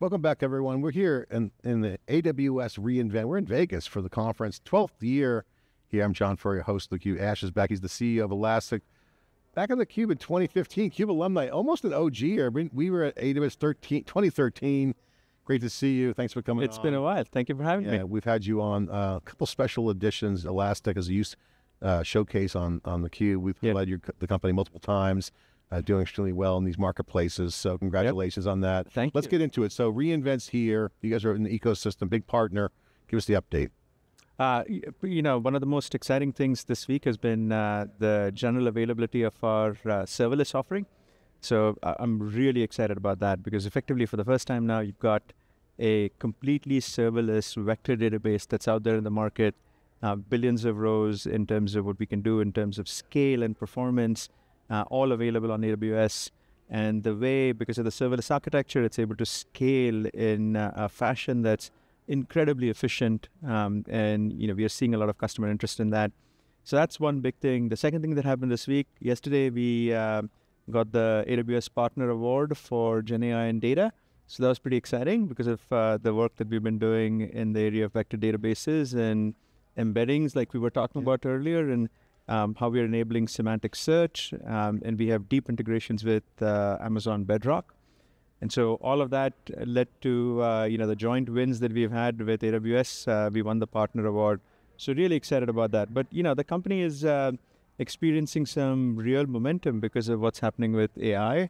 Welcome back, everyone. We're here in the AWS reInvent. We're in Vegas for the conference, 12th year here. I'm John Furrier, host of theCUBE. Ash is back. He's the CEO of Elastic. Back on theCUBE in 2015, CUBE alumni, almost an OG here. We were at AWS 2013. Great to see you. Thanks for coming on. It's been a while. Thank you for having me. We've had you on a couple special editions. Elastic as a use showcase on theCUBE. We've led the company multiple times. Doing extremely well in these marketplaces. So congratulations on that. Thank you. Let's get into it. So reInvent's here. You guys are in the ecosystem, big partner. Give us the update. One of the most exciting things this week has been the general availability of our serverless offering. So I'm really excited about that because effectively for the first time now, you've got a completely serverless vector database that's out there in the market, billions of rows in terms of what we can do in terms of scale and performance. All available on AWS, and the way, because of the serverless architecture, it's able to scale in a fashion that's incredibly efficient, and we are seeing a lot of customer interest in that. So that's one big thing. The second thing that happened this week, yesterday we got the AWS Partner Award for GenAI and data. So that was pretty exciting because of the work that we've been doing in the area of vector databases and embeddings like we were talking about earlier, and how we are enabling semantic search, and we have deep integrations with Amazon Bedrock. And so all of that led to the joint wins that we've had with AWS. We won the Partner Award. So really excited about that. But the company is experiencing some real momentum because of what's happening with AI,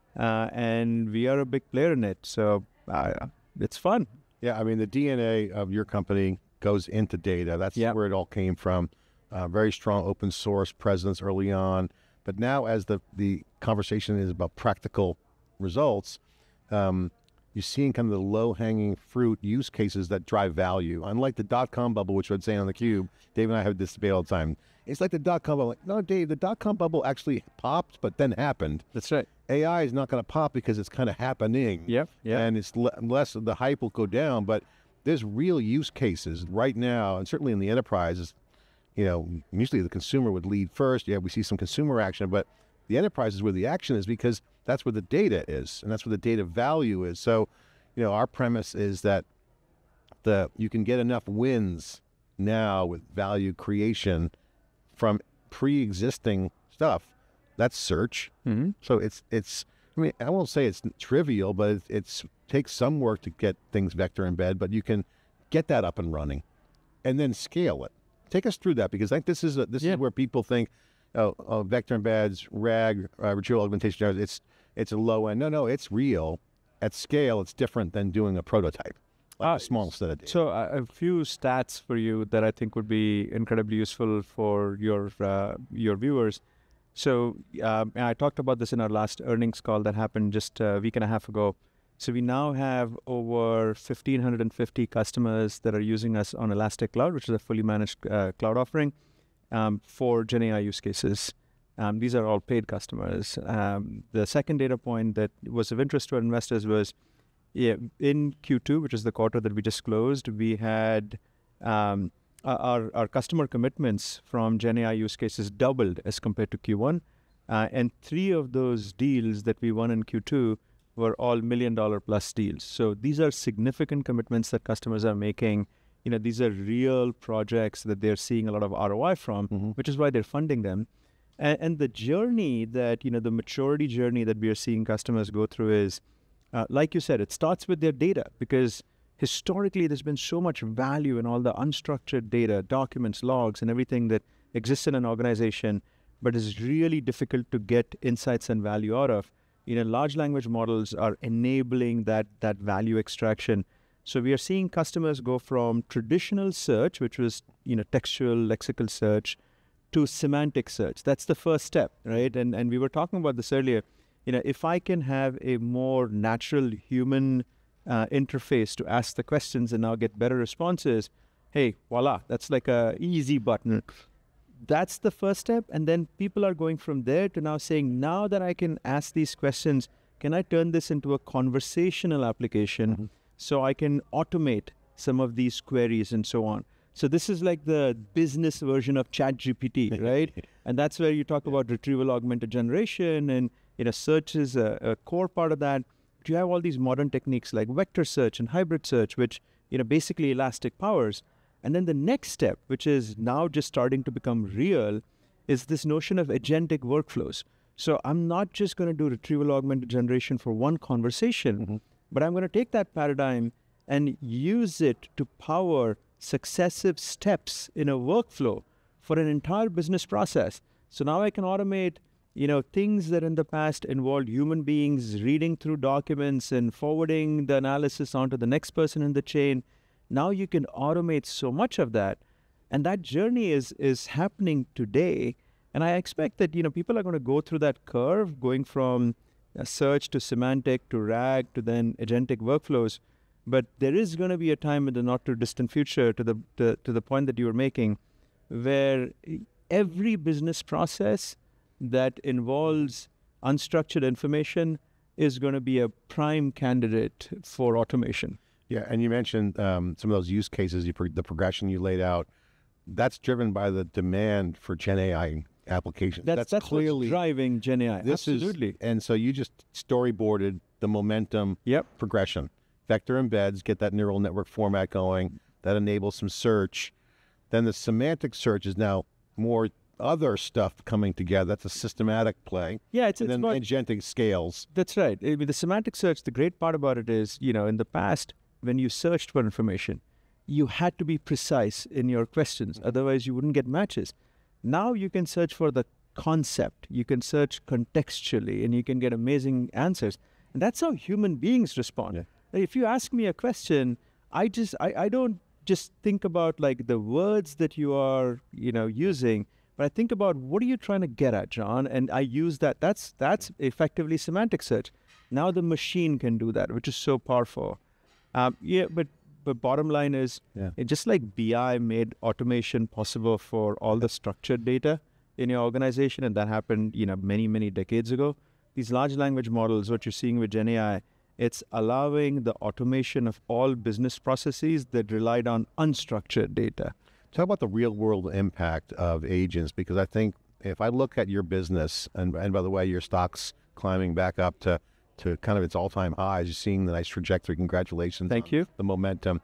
and we are a big player in it. So it's fun. Yeah, I mean, the DNA of your company goes into data. That's where it all came from. Very strong open source presence early on, but now as the conversation is about practical results, you're seeing kind of the low-hanging fruit use cases that drive value. Unlike the dot-com bubble, which I'd say on theCUBE, Dave and I have this debate all the time. It's like the dot-com bubble. Like, no, Dave, the dot-com bubble actually popped, but then happened. That's right. AI is not going to pop because it's kind of happening. And it's less of the hype will go down, but there's real use cases right now, and certainly in the enterprises. Usually the consumer would lead first. Yeah, we see some consumer action, but the enterprise is where the action is because that's where the data is, and that's where the data value is. So, our premise is that you can get enough wins now with value creation from pre-existing stuff. That's search. So it's. I mean, I won't say it's trivial, but it takes some work to get things vector embed, but you can get that up and running, and then scale it. Take us through that, because I think this is where people think, oh, vector embeds, RAG, retrieval augmentation, it's a low end. No, it's real. At scale, it's different than doing a prototype, like a small set of data. So a few stats for you that I think would be incredibly useful for your viewers. So I talked about this in our last earnings call that happened just a week and a half ago. So we now have over 1,550 customers that are using us on Elastic Cloud, which is a fully managed cloud offering for GenAI use cases. These are all paid customers. The second data point that was of interest to our investors was in Q2, which is the quarter that we just closed, we had our customer commitments from GenAI use cases doubled as compared to Q1. And 3 of those deals that we won in Q2 were all $1 million plus deals. So these are significant commitments that customers are making. These are real projects that they're seeing a lot of ROI from, which is why they're funding them. And the journey that, the maturity journey that we are seeing customers go through is, like you said, it starts with their data, because historically there's been so much value in all the unstructured data, documents, logs, and everything that exists in an organization, but is really difficult to get insights and value out of. Large language models are enabling that value extraction. So we are seeing customers go from traditional search, which was textual lexical search, to semantic search. That's the first step, right? And we were talking about this earlier. If I can have a more natural human interface to ask the questions and now get better responses, hey, voila, that's like a easy button. That's the first step. And then people are going from there to now saying, now that I can ask these questions, can I turn this into a conversational application so I can automate some of these queries and so on? So this is like the business version of ChatGPT, right? And that's where you talk about retrieval-augmented generation, and search is a core part of that. But you have all these modern techniques like vector search and hybrid search, which, basically elastic powers. And then the next step, which is now just starting to become real, is this notion of agentic workflows. So I'm not just going to do retrieval-augmented generation for one conversation, but I'm going to take that paradigm and use it to power successive steps in a workflow for an entire business process. So now I can automate, things that in the past involved human beings reading through documents and forwarding the analysis onto the next person in the chain. Now you can automate so much of that. And that journey is happening today. And I expect that, people are going to go through that curve, going from search to semantic to RAG to then agentic workflows. But there is going to be a time in the not too distant future, to the point that you were making, where every business process that involves unstructured information is going to be a prime candidate for automation. Yeah, and you mentioned some of those use cases, the progression you laid out. That's driven by the demand for Gen AI applications. That's clearly what's driving Gen AI. Absolutely. And so you just storyboarded the momentum progression. Vector embeds, get that neural network format going. That enables some search. Then the semantic search is now more other stuff coming together. That's a systematic play. Yeah, it's then about agentic scales. That's right. With the semantic search, the great part about it is, in the past, when you searched for information, you had to be precise in your questions. Otherwise, you wouldn't get matches. Now you can search for the concept. You can search contextually, and you can get amazing answers. And that's how human beings respond. Yeah. If you ask me a question, I don't just think about like the words that you are, using, but I think about what are you trying to get at, John? And I use that. That's effectively semantic search. Now the machine can do that, which is so powerful. But bottom line is, just like BI made automation possible for all the structured data in your organization, and that happened, many, many decades ago. These large language models, what you're seeing with Gen AI, it's allowing the automation of all business processes that relied on unstructured data. Talk about the real world impact of agents, because I think if I look at your business, and by the way, your stock's climbing back up to kind of its all-time highs, you're seeing the nice trajectory. Congratulations. Thank you. The momentum.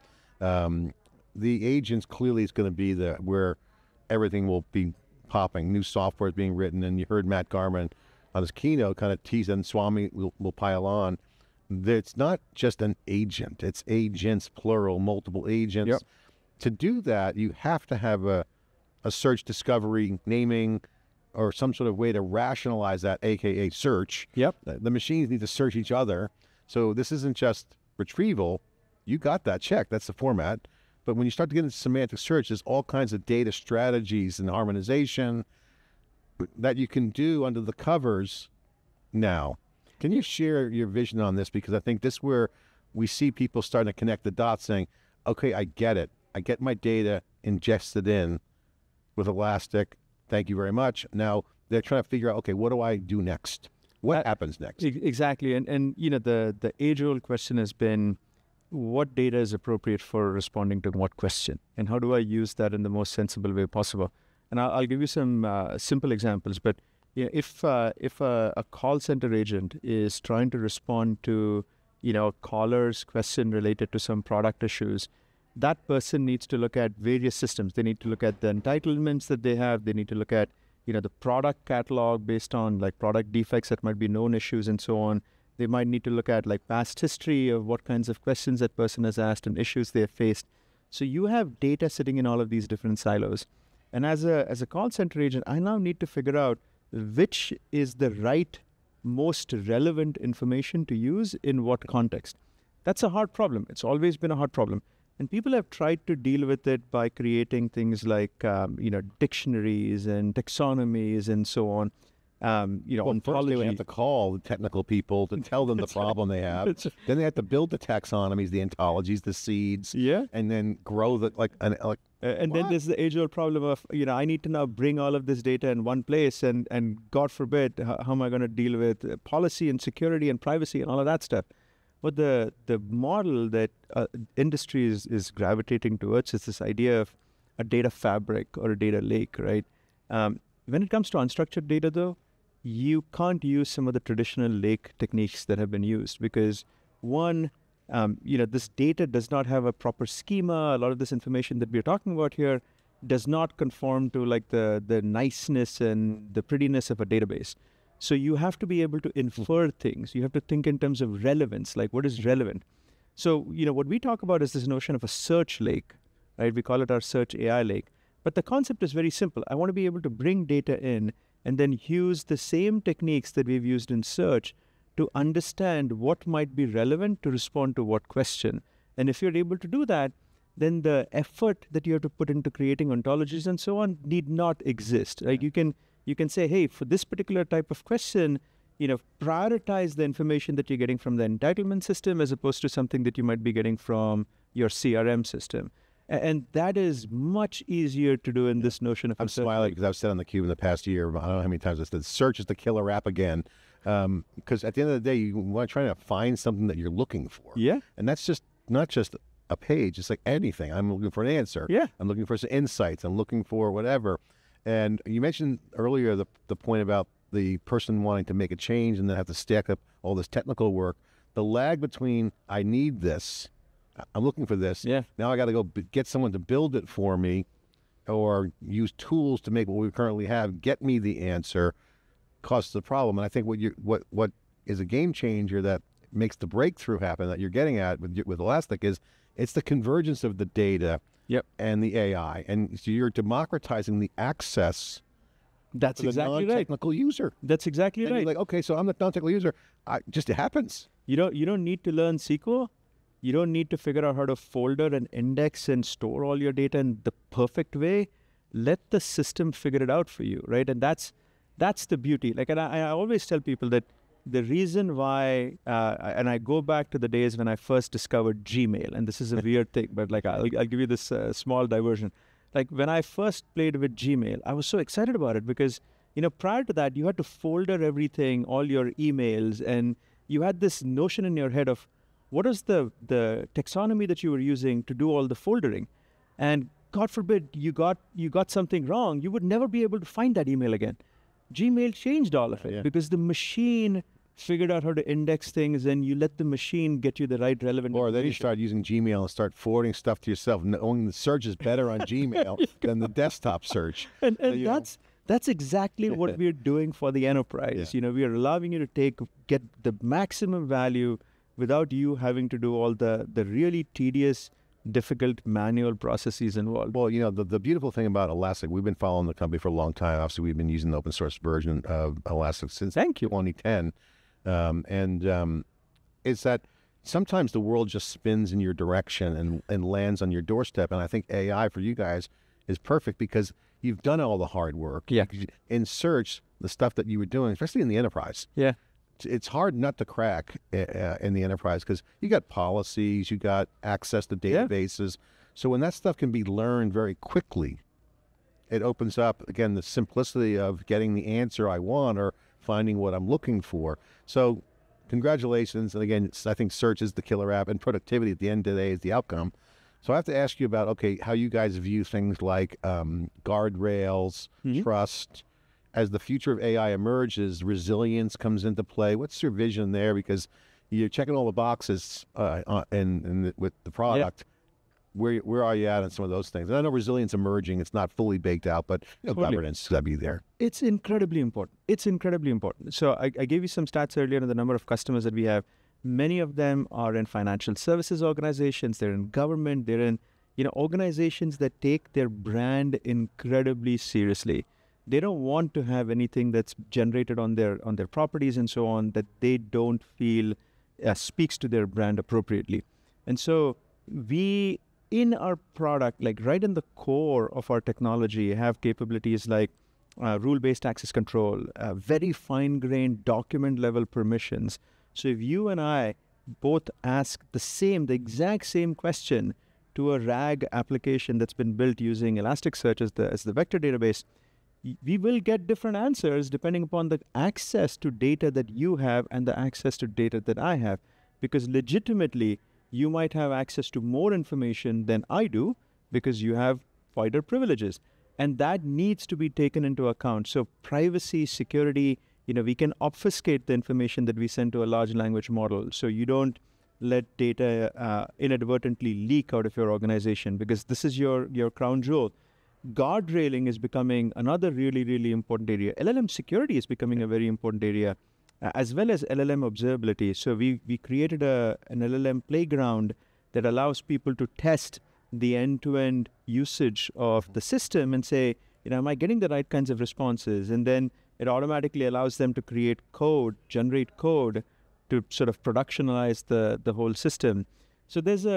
The agents clearly is going to be where everything will be popping. New software is being written, and you heard Matt Garman on his keynote kind of tease, and Swami will pile on. It's not just an agent, it's agents, plural, multiple agents. Yep. To do that, you have to have a search discovery naming or some sort of way to rationalize that, AKA search. Yep. The machines need to search each other. So this isn't just retrieval. You got that check, that's the format. But when you start to get into semantic search, there's all kinds of data strategies and harmonization that you can do under the covers now. Can you share your vision on this? Because I think this is where we see people starting to connect the dots saying, okay, I get it. I get my data ingested in with Elastic. Thank you very much. Now they're trying to figure out, okay, what do I do next? What happens next? Exactly. And the age-old question has been, what data is appropriate for responding to what question? And how do I use that in the most sensible way possible? And I'll give you some simple examples. But if a call center agent is trying to respond to a caller's question related to some product issues, that person needs to look at various systems. They need to look at the entitlements that they have. They need to look at the product catalog based on like product defects that might be known issues and so on. They might need to look at like past history of what kinds of questions that person has asked and issues they have faced. So you have data sitting in all of these different silos. And as a call center agent, I now need to figure out which is the right, most relevant information to use in what context. That's a hard problem. It's always been a hard problem. And people have tried to deal with it by creating things like, dictionaries and taxonomies and so on. First they have to call the technical people to tell them the problem they have. Then they have to build the taxonomies, the ontologies, the seeds, and then grow and then there's the age-old problem of, I need to now bring all of this data in one place, and God forbid, how am I going to deal with policy and security and privacy and all of that stuff? But the model that industry is gravitating towards is this idea of a data fabric or a data lake, right? When it comes to unstructured data, though, you can't use some of the traditional lake techniques that have been used because one, this data does not have a proper schema. A lot of this information that we're talking about here does not conform to like the niceness and the prettiness of a database. So you have to be able to infer things. You have to think in terms of relevance, like what is relevant. So, what we talk about is this notion of a search lake, right? We call it our search AI lake. But the concept is very simple. I want to be able to bring data in and then use the same techniques that we've used in search to understand what might be relevant to respond to what question. And if you're able to do that, then the effort that you have to put into creating ontologies and so on need not exist. Like you can say, hey, for this particular type of question, prioritize the information that you're getting from the entitlement system as opposed to something that you might be getting from your CRM system. And that is much easier to do in this notion of. I'm smiling because I've said on theCUBE in the past year, I don't know how many times I said, search is the killer app again. Because at the end of the day, you want to try to find something that you're looking for. Yeah. And that's just not just a page. It's like anything. I'm looking for an answer. Yeah. I'm looking for some insights. I'm looking for whatever. And you mentioned earlier the point about the person wanting to make a change and then have to stack up all this technical work. The lag between I need this, I'm looking for this. Yeah. Now I got to go get someone to build it for me, or use tools to make what we currently have get me the answer, causes the problem. And I think what is a game changer that makes the breakthrough happen that you're getting at with Elastic is it's the convergence of the data. Yep. And the AI, and so you're democratizing the access. That's for exactly the non-technical user. That's exactly and right. You're like, okay, so I'm the non-technical user. It happens. You don't need to learn SQL. You don't need to figure out how to folder and index and store all your data in the perfect way. Let the system figure it out for you, right? And that's the beauty. Like, and I always tell people that the reason why, and I go back to the days when I first discovered Gmail, and this is a weird thing, but like I'll give you this small diversion. Like when I first played with Gmail, I was so excited about it because, prior to that, you had to folder everything, all your emails, and you had this notion in your head of what is the taxonomy that you were using to do all the foldering. And God forbid you got something wrong, you would never be able to find that email again. Gmail changed all of it because the machine figured out how to index things, and you let the machine get you the right relevant Or then you start using Gmail and start forwarding stuff to yourself, knowing the search is better on Gmail than the desktop search. And that's exactly what we're doing for the enterprise. Yeah. We are allowing you to get the maximum value without you having to do all the really tedious, difficult manual processes involved. Well, the beautiful thing about Elastic, we've been following the company for a long time. Obviously, we've been using the open source version of Elastic since 2010. Is that sometimes the world just spins in your direction and lands on your doorstep. And I think AI for you guys is perfect because you've done all the hard work. Yeah. In search, the stuff that you were doing, especially in the enterprise. Yeah. It's hard not to crack in the enterprise because you got policies, you got access to databases. So when that stuff can be learned very quickly, it opens up, again, the simplicity of getting the answer I want or finding what I'm looking for. So congratulations. And again, I think search is the killer app and productivity at the end of the day is the outcome. So I have to ask you about, okay, how you guys view things like guardrails, trust. As the future of AI emerges, resilience comes into play. What's your vision there? Because you're checking all the boxes with the product. Yeah. Where are you at on some of those things? And I know resilience emerging. It's not fully baked out, but governance got to be there. It's incredibly important. It's incredibly important. So I gave you some stats earlier on the number of customers that we have. Many of them are in financial services organizations. They're in government. They're in organizations that take their brand incredibly seriously. They don't want to have anything that's generated on their properties and so on that they don't feel speaks to their brand appropriately. And so we, in our product, like right in the core of our technology, have capabilities like rule-based access control, very fine-grained document-level permissions. So if you and I both ask the exact same question to a RAG application that's been built using Elasticsearch as the vector database, we will get different answers depending upon the access to data that you have and the access to data that I have. Because legitimately, you might have access to more information than I do because you have wider privileges. And that needs to be taken into account. So privacy, security we can obfuscate the information that we send to a large language model. So you don't let data inadvertently leak out of your organization, because this is your crown jewel. Guardrailing is becoming another really, really important area. LLM security is becoming a very important area, as well as LLM observability. So we created an LLM playground that allows people to test the end-to-end usage of the system and say, am I getting the right kinds of responses? And then it automatically allows them to create code, generate code to sort of productionalize the whole system. So there's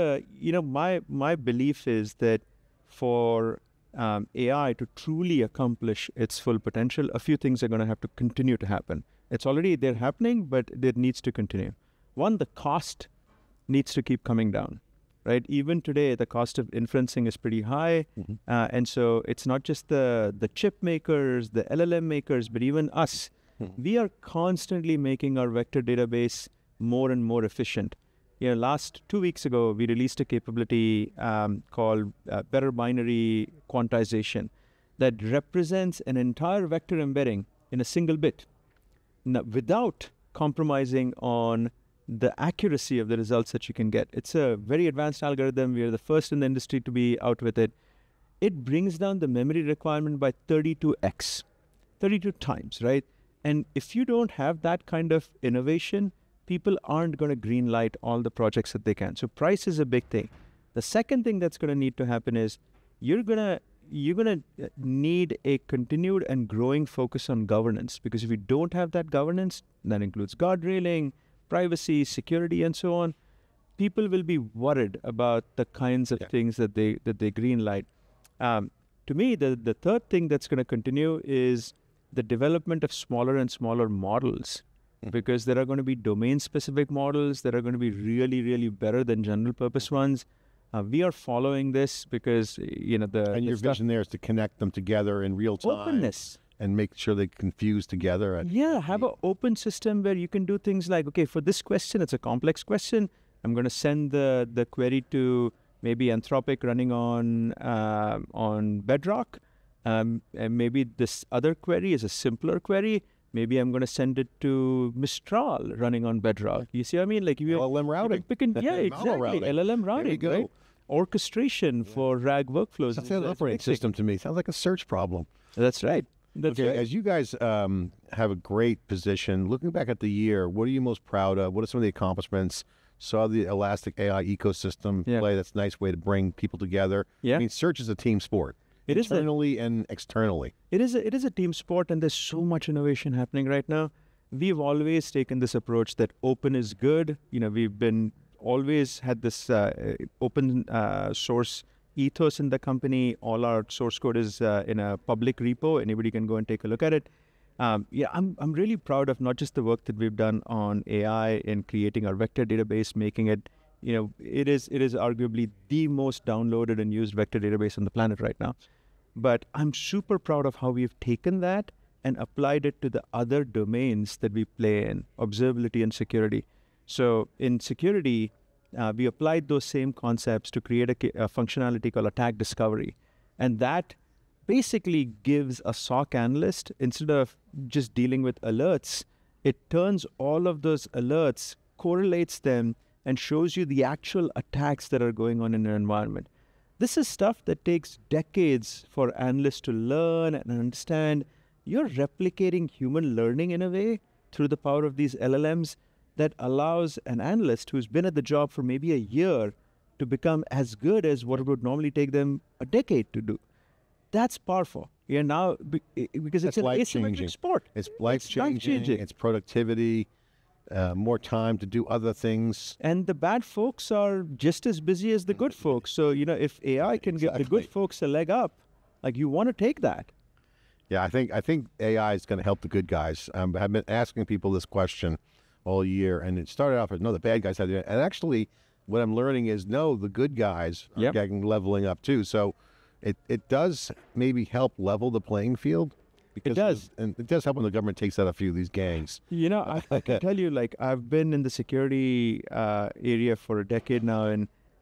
my belief is that for AI to truly accomplish its full potential, a few things are going to have to continue to happen. They're happening, but it needs to continue. One, the cost needs to keep coming down, right? Even today, the cost of inferencing is pretty high. And so it's not just the chip makers, the LLM makers, but even us. We are constantly making our vector database more and more efficient. Last 2 weeks ago, we released a capability called better binary quantization that represents an entire vector embedding in a single bit, without compromising on the accuracy of the results that you can get. It's a very advanced algorithm. We are the first in the industry to be out with it. It brings down the memory requirement by 32x, 32 times, right? And if you don't have that kind of innovation, people aren't going to green light all the projects that they can. So price is a big thing. The second thing that's going to need to happen is you're going to need a continued and growing focus on governance, because if you don't have that governance, that includes guardrailing, privacy, security, and so on, people will be worried about the kinds of things that they green light. To me, the third thing that's going to continue is the development of smaller and smaller models, because there are going to be domain-specific models that are going to be really, really better than general-purpose ones. We are following this because, And your vision there is to connect them together in real time. Openness. And make sure they confuse together. Have an open system where you can do things like, okay, for this question, it's a complex question. I'm going to send the query to maybe Anthropic running on Bedrock. And maybe this other query is a simpler query. Maybe I'm going to send it to Mistral running on Bedrock. You see what I mean? Like LLM routing. Exactly. LLM routing. There you go. Right? Orchestration for RAG workflows. That's an operating system to me. Sounds like a search problem. That's right. That's right. As you guys have a great position, looking back at the year, what are you most proud of? What are some of the accomplishments? Saw the Elastic AI ecosystem play. That's a nice way to bring people together. I mean, search is a team sport. Internally and externally. It is a team sport, and there's so much innovation happening right now. We've always taken this approach that open is good. We've always had this open source ethos in the company. All our source code is in a public repo. Anybody can go and take a look at it. I'm really proud of not just the work that we've done on AI in creating our vector database, making it, it is arguably the most downloaded and used vector database on the planet right now. But I'm super proud of how we've taken that and applied it to the other domains that we play in, observability and security. So in security, we applied those same concepts to create a functionality called attack discovery. And that basically gives a SOC analyst, instead of just dealing with alerts, it turns all of those alerts, correlates them, and shows you the actual attacks that are going on in your environment. This is stuff that takes decades for analysts to learn and understand. You're replicating human learning in a way through the power of these LLMs that allows an analyst who's been at the job for maybe a year to become as good as what it would normally take them a decade to do. That's powerful. Now, because it's an asymmetric sport. It's life-changing. It's productivity. More time to do other things. And the bad folks are just as busy as the good folks. So, if AI can give the good folks a leg up, like, you want to take that. Yeah, I think AI is going to help the good guys. I've been asking people this question all year, and it started off as, no, the bad guys have to do it. And actually, what I'm learning is, no, the good guys are leveling up too. So it does maybe help level the playing field. It does. And it does help when the government takes out a few of these gangs. I can tell you, like, I've been in the security area for a decade now, and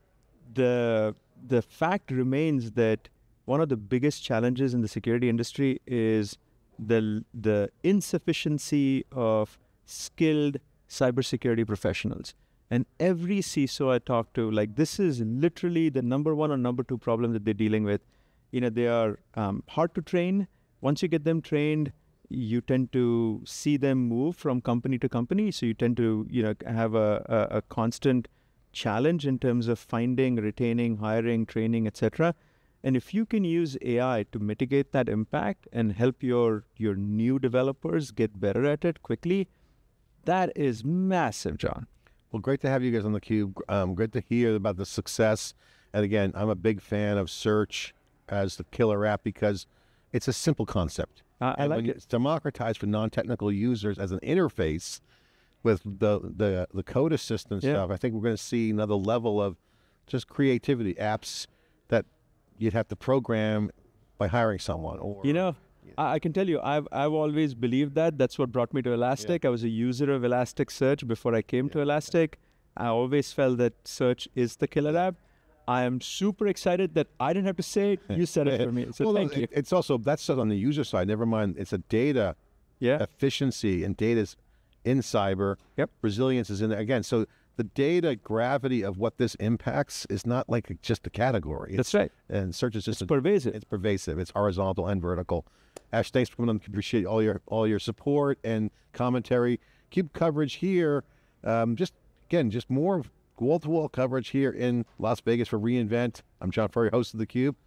the fact remains that one of the biggest challenges in the security industry is the insufficiency of skilled cybersecurity professionals. And every CISO I talk to, like, this is literally the number one or number two problem that they're dealing with. They are hard to train. Once you get them trained, you tend to see them move from company to company. So you tend to, have a constant challenge in terms of finding, retaining, hiring, training, etc. And if you can use AI to mitigate that impact and help your new developers get better at it quickly, that is massive, John. Well, great to have you guys on theCUBE. Great to hear about the success. And again, I'm a big fan of search as the killer app because it's a simple concept. I like it. It's democratized for non-technical users as an interface with the code assistant stuff. I think we're going to see another level of just creativity, apps that you'd have to program by hiring someone. Or I can tell you, I've always believed that. That's what brought me to Elastic. I was a user of Elasticsearch before I came to Elastic. I always felt that search is the killer app. I am super excited that I didn't have to say it. You said it for me. So thank you. It's also, that's on the user side. Never mind, it's a data efficiency, and data's in cyber. Resilience is in there. Again, so the data gravity of what this impacts is not like just a category. That's right. And search is just pervasive. It's pervasive. It's horizontal and vertical. Ash, thanks for coming on. Appreciate all your support and commentary. CUBE coverage here. Just more wall-to-wall coverage here in Las Vegas for reInvent. I'm John Furrier, host of theCUBE.